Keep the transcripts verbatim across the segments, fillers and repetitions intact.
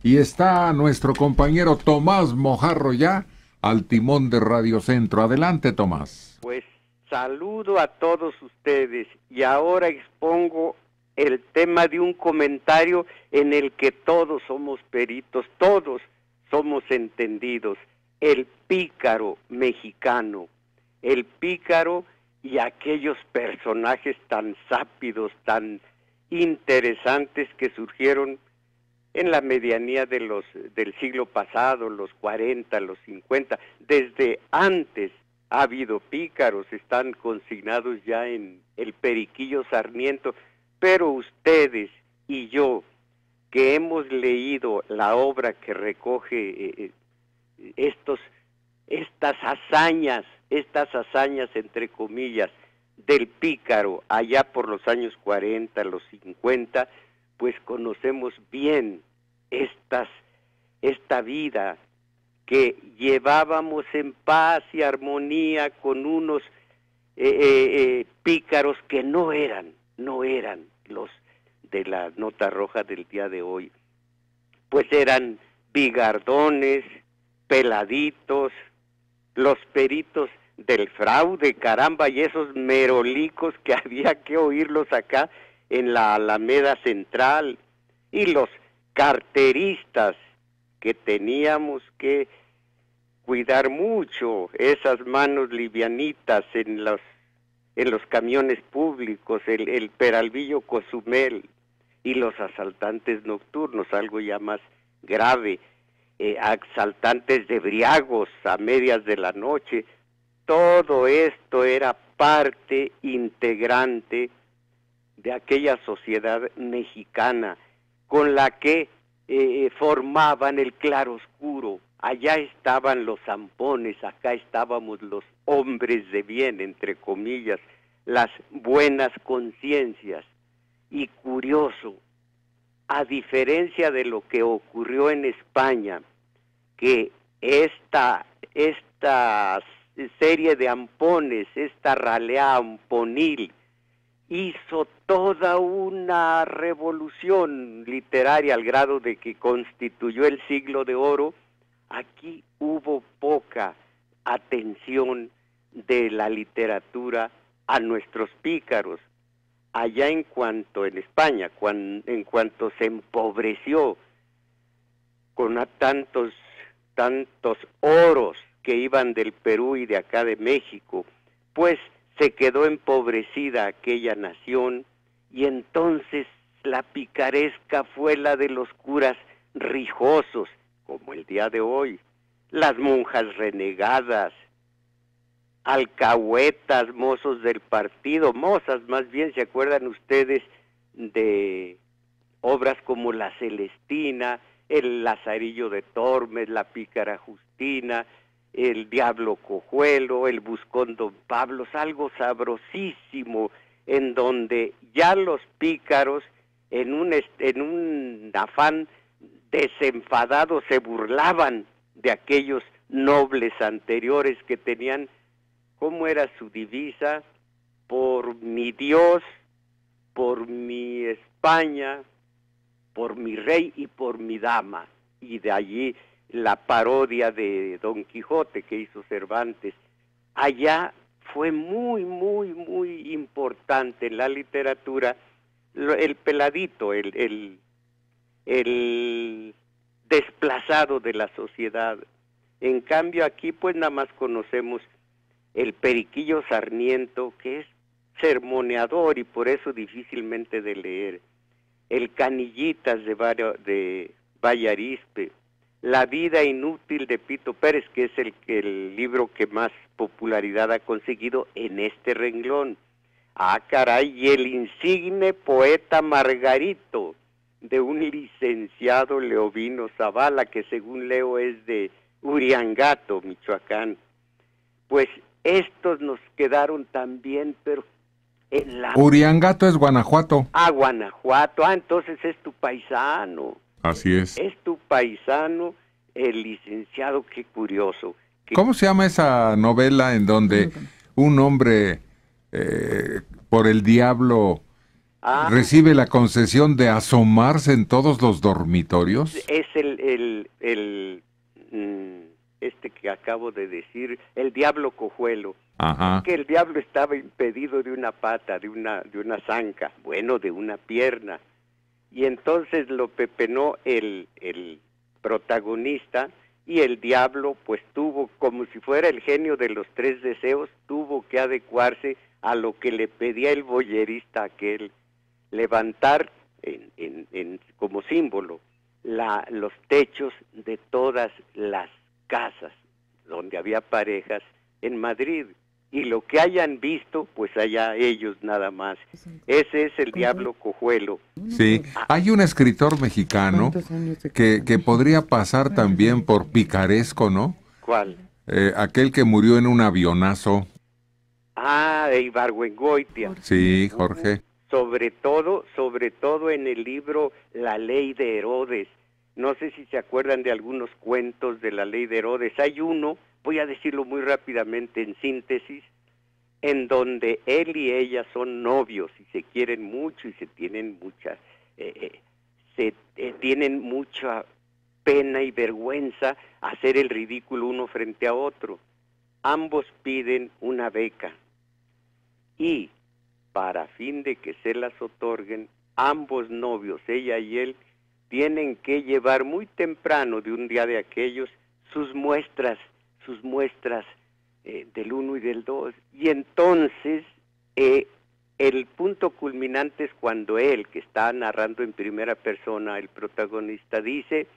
y está nuestro compañero Tomás Mojarro ya al timón de Radio Centro. Adelante, Tomás. Pues saludo a todos ustedes y ahora expongo el tema de un comentario en el que todos somos peritos, todos somos entendidos. El pícaro mexicano, el pícaro y aquellos personajes tan sápidos, tan interesantes que surgieron en la medianía de los del siglo pasado, los cuarenta, los cincuenta. Desde antes ha habido pícaros, están consignados ya en el Periquillo Sarmiento, pero ustedes y yo, que hemos leído la obra que recoge eh, estos, estas hazañas, estas hazañas entre comillas, del pícaro allá por los años cuarenta, los cincuenta, pues conocemos bien estas, esta vida que llevábamos en paz y armonía con unos eh, eh, eh, pícaros que no eran, no eran los de la nota roja del día de hoy, pues eran bigardones, peladitos, los peritos del fraude, caramba, y esos merolicos que había que oírlos acá en la Alameda Central, y los carteristas que teníamos que cuidar mucho, esas manos livianitas en los en los camiones públicos, el, el Peralvillo Cozumel, y los asaltantes nocturnos, algo ya más grave, eh, asaltantes de briagos a medias de la noche. Todo esto era parte integrante de aquella sociedad mexicana con la que eh, formaban el claroscuro. Allá estaban los zampones, acá estábamos los hombres de bien, entre comillas, las buenas conciencias. Y curioso, a diferencia de lo que ocurrió en España, que esta, esta serie de ampones, esta ralea amponil, hizo toda una revolución literaria al grado de que constituyó el siglo de oro. Aquí hubo poca atención de la literatura a nuestros pícaros. Allá en cuanto en España, cuan, en cuanto se empobreció con a tantos, tantos oros que iban del Perú y de acá de México, pues se quedó empobrecida aquella nación, y entonces la picaresca fue la de los curas rijosos, como el día de hoy, las monjas renegadas, alcahuetas, mozos del partido, mozas más bien. ¿Se acuerdan ustedes de obras como La Celestina, el Lazarillo de Tormes, la Pícara Justina, el Diablo Cojuelo, el Buscón Don Pablo? Algo sabrosísimo, en donde ya los pícaros, en un, en un afán desenfadado, se burlaban de aquellos nobles anteriores que tenían, ¿cómo era su divisa? Por mi Dios, por mi España, por mi rey y por mi dama. Y de allí la parodia de Don Quijote que hizo Cervantes. Allá fue muy, muy, muy importante en la literatura el peladito, el, el, el desplazado de la sociedad. En cambio aquí pues nada más conocemos el Periquillo Sarmiento, que es sermoneador y por eso difícilmente de leer, el Canillitas de, de Vallarispe, La vida inútil de Pito Pérez, que es el, el libro que más popularidad ha conseguido en este renglón. Ah, caray, y el insigne poeta Margarito, de un licenciado Leovino Zavala, que según leo es de Uriangato, Michoacán. Pues estos nos quedaron también, pero en la... Uriangato es Guanajuato. Ah, Guanajuato, ah, entonces es tu paisano. Así es. Es tu paisano, el licenciado, qué curioso. Qué... ¿Cómo se llama esa novela en donde un hombre eh, por el diablo Ah, ¿Recibe la concesión de asomarse en todos los dormitorios? es el, el, el, mm, este que acabo de decir, el diablo cojuelo. Ajá. Que el diablo estaba impedido de una pata, de una, de una zanca, bueno, de una pierna. Y entonces lo pepenó el, el protagonista, y el diablo pues tuvo, como si fuera el genio de los tres deseos, tuvo que adecuarse a lo que le pedía el boyerista aquel, levantar en, en, en, como símbolo la, los techos de todas las casas donde había parejas en Madrid. Y lo que hayan visto, pues allá ellos nada más. Ese es el diablo cojuelo. Sí, hay un escritor mexicano que, que podría pasar también por picaresco, ¿no? ¿Cuál? Eh, aquel que murió en un avionazo. Ah, de Ibargüengoitia. Sí, Jorge. Sobre todo, sobre todo en el libro La Ley de Herodes. No sé si se acuerdan de algunos cuentos de la Ley de Herodes. Hay uno, voy a decirlo muy rápidamente en síntesis, en donde él y ella son novios y se quieren mucho y se tienen muchas, eh, eh, se eh, tienen mucha pena y vergüenza hacer el ridículo uno frente a otro. Ambos piden una beca y para fin de que se las otorguen, ambos novios, ella y él, tienen que llevar muy temprano de un día de aquellos sus muestras, sus muestras eh, del uno y del dos. Y entonces eh, el punto culminante es cuando él, que está narrando en primera persona, el protagonista, dice,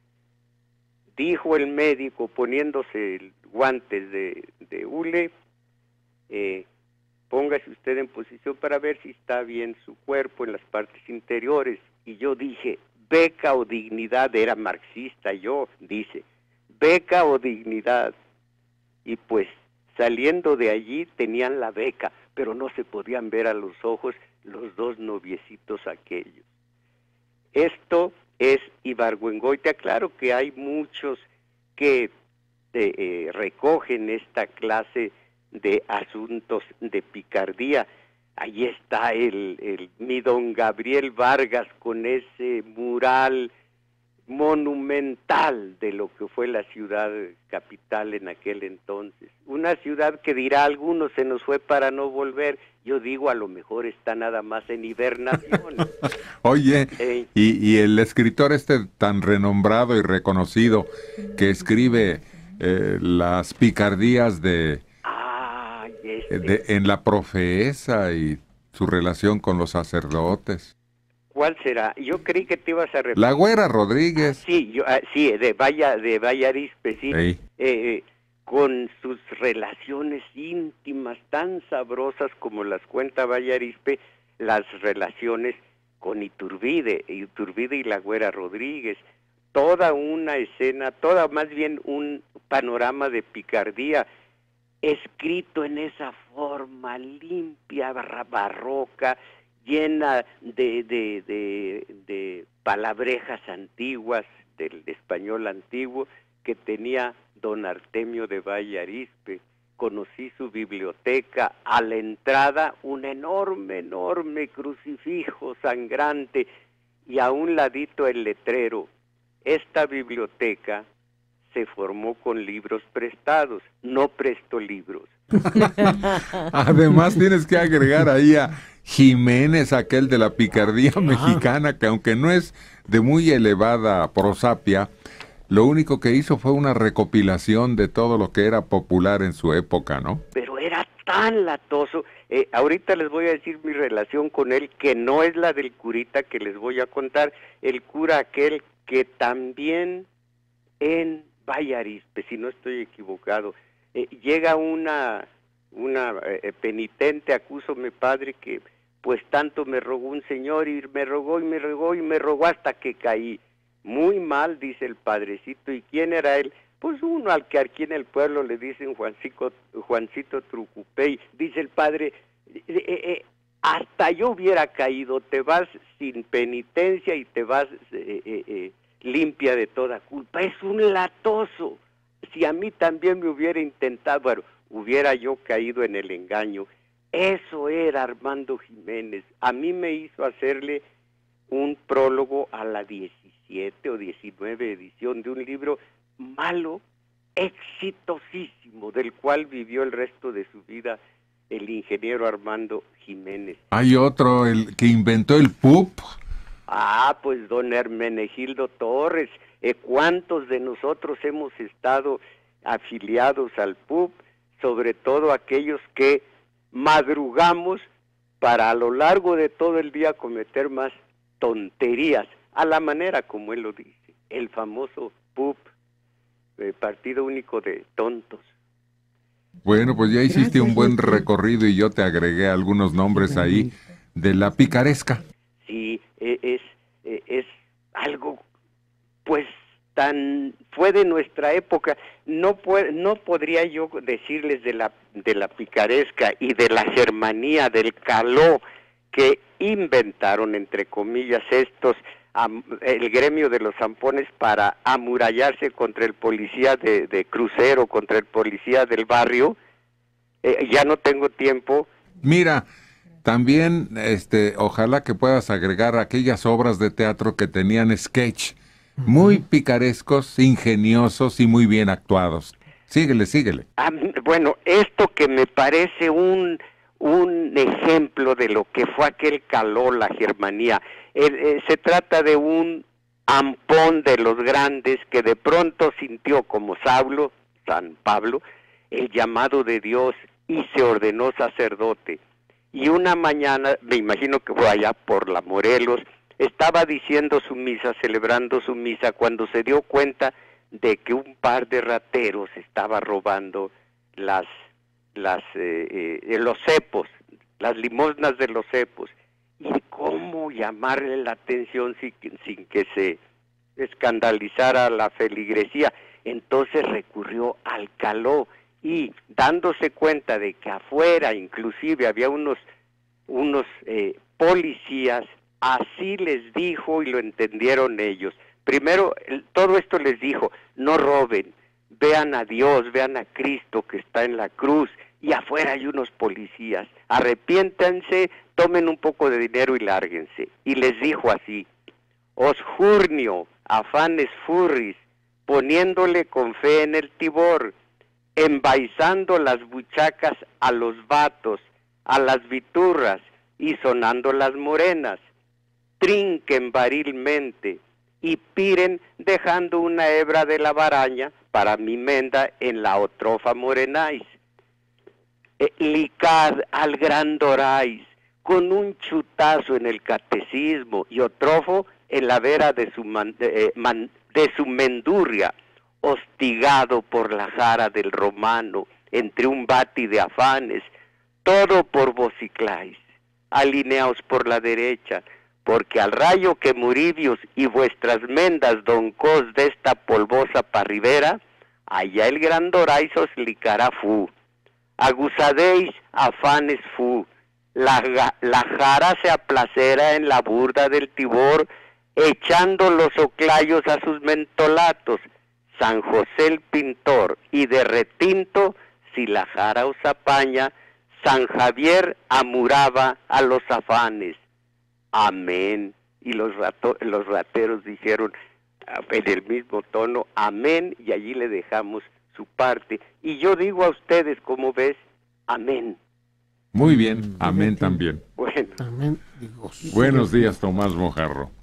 dijo el médico poniéndose el guantes de, de hule, eh, póngase usted en posición para ver si está bien su cuerpo en las partes interiores. Y yo dije, beca o dignidad, era marxista yo, dice, beca o dignidad. Y pues saliendo de allí tenían la beca, pero no se podían ver a los ojos los dos noviecitos aquellos. Esto es Ibargüengoitia. Claro que hay muchos que eh, eh, recogen esta clase de asuntos de picardía. Ahí está el, el mi don Gabriel Vargas con ese mural monumental de lo que fue la ciudad capital en aquel entonces. Una ciudad que dirá algunos se nos fue para no volver. Yo digo, a lo mejor está nada más en hibernación. Oye, eh, y, y el escritor este tan renombrado y reconocido que escribe eh, las picardías de, ay, este. de en la profesa y su relación con los sacerdotes. ¿Cuál será? Yo creí que te ibas a referir. La Güera Rodríguez. Ah, sí, yo, ah, sí, de Valla, de Vallarispe, sí. Sí. Eh, con sus relaciones íntimas tan sabrosas como las cuenta Vallarispe, las relaciones con Iturbide, Iturbide y la Güera Rodríguez. Toda una escena, toda más bien un panorama de picardía, escrito en esa forma limpia, barroca, llena de, de, de, de palabrejas antiguas, del español antiguo, que tenía don Artemio de Vallarispe. Conocí su biblioteca, a la entrada un enorme, enorme crucifijo sangrante, y a un ladito el letrero. Esta biblioteca se formó con libros prestados, no presto libros. Además tienes que agregar ahí a Jiménez, aquel de la picardía ah. mexicana, que aunque no es de muy elevada prosapia, lo único que hizo fue una recopilación de todo lo que era popular en su época, ¿no? Pero era tan latoso. Eh, ahorita les voy a decir mi relación con él, que no es la del curita que les voy a contar. El cura aquel que también en Vallarispe, si no estoy equivocado, eh, llega una, una eh, penitente, acúsome padre, que pues tanto me rogó un señor, y me rogó y me rogó y me rogó hasta que caí. Muy mal, dice el padrecito. ¿Y quién era él? Pues uno al que aquí en el pueblo le dicen Juancito, Juancito Trucupey. Dice el padre, eh, eh, eh, hasta yo hubiera caído, te vas sin penitencia y te vas eh, eh, eh, limpia de toda culpa. Es un latoso. Si a mí también me hubiera intentado, bueno, hubiera yo caído en el engaño. Eso era Armando Jiménez. A mí me hizo hacerle un prólogo a la diecisiete o diecinueve edición de un libro malo, exitosísimo, del cual vivió el resto de su vida el ingeniero Armando Jiménez. Hay otro, el que inventó el P U P. Ah, pues don Hermenegildo Torres. Eh, ¿Cuántos de nosotros hemos estado afiliados al P U P? Sobre todo aquellos que madrugamos para a lo largo de todo el día cometer más tonterías, a la manera como él lo dice, el famoso P U P, eh, Partido Único de Tontos. Bueno, pues ya hiciste Gracias, un buen doctor. recorrido y yo te agregué algunos nombres ahí de la picaresca. Sí, es, es algo, pues, tan, fue de nuestra época. No puede, no podría yo decirles de la, de la picaresca y de la germanía, del caló que inventaron, entre comillas, estos, am, el gremio de los zampones para amurallarse contra el policía de, de crucero, contra el policía del barrio. Eh, ya no tengo tiempo. Mira, también, este, ojalá que puedas agregar aquellas obras de teatro que tenían sketch, muy picarescos, ingeniosos y muy bien actuados. Síguele, síguele. Ah, bueno, esto que me parece un, un ejemplo de lo que fue aquel caló, la germanía. Eh, eh, se trata de un ampón de los grandes que de pronto sintió como Saulo, San Pablo, el llamado de Dios y se ordenó sacerdote. Y una mañana, me imagino que fue allá por la Morelos, estaba diciendo su misa, celebrando su misa, cuando se dio cuenta de que un par de rateros estaba robando las, las, eh, eh, los cepos, las limosnas de los cepos. ¿Y cómo llamarle la atención sin, sin que se escandalizara la feligresía? Entonces recurrió al caló y dándose cuenta de que afuera inclusive había unos, unos eh, policías, así les dijo y lo entendieron ellos. Primero, el, todo esto les dijo, no roben, vean a Dios, vean a Cristo que está en la cruz, y afuera hay unos policías, arrepiéntanse, tomen un poco de dinero y lárguense. Y les dijo así, os jurnio, afanes furris, poniéndole con fe en el tibor, embaizando las buchacas a los vatos, a las viturras, y sonando las morenas, trinquen varilmente, y piren dejando una hebra de la baraña para mi menda en la otrofa morenáis. Eh, licad al gran Dorais con un chutazo en el catecismo y otrofo en la vera de su, man, eh, man, de su mendurria, hostigado por la jara del romano entre un bati de afanes, todo por vocicláis, alineaos por la derecha, porque al rayo que Muribios y vuestras mendas doncos de esta polvosa parribera, allá el gran Dorais os licará fu. Aguzadéis afanes fu, la, la jara se aplacera en la burda del Tibor, echando los oclayos a sus mentolatos, San José el pintor, y de retinto, si la jara os apaña, San Javier amuraba a los afanes. Amén. Y los, rato, los rateros dijeron en el mismo tono, amén, y allí le dejamos su parte. Y yo digo a ustedes, ¿cómo ves? Amén. Muy bien, amén también. Bueno. Amén. Buenos días, Tomás Mojarro.